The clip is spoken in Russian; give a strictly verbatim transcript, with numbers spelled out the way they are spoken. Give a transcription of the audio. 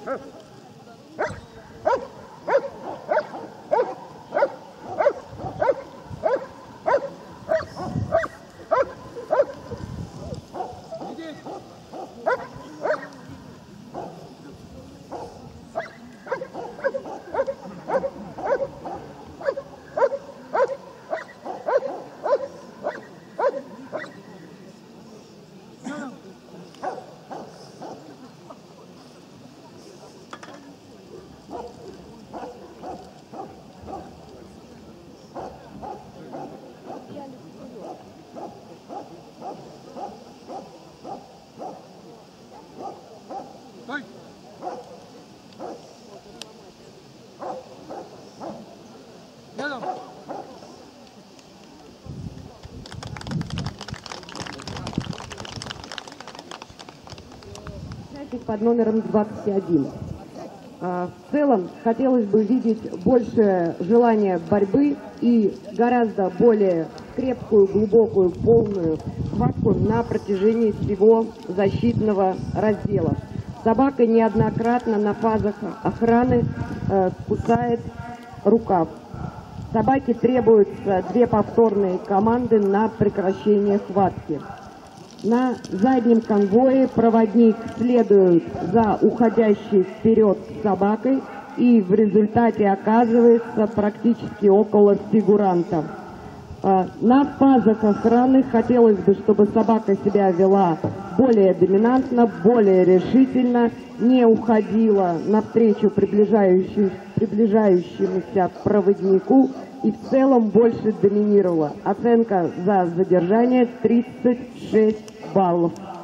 Под номером двадцать один. В целом хотелось бы видеть больше желания борьбы и гораздо более крепкую, глубокую, полную схватку на протяжении всего защитного раздела. Собака неоднократно на фазах охраны э, кусает рукав. Собаке требуются две повторные команды на прекращение схватки. На заднем конвое проводник следует за уходящей вперед собакой и в результате оказывается практически около фигуранта. На фазах охраны хотелось бы, чтобы собака себя вела более доминантно, более решительно, не уходила навстречу приближающемуся проводнику и в целом больше доминировала. Оценка за задержание тридцать шесть баллов.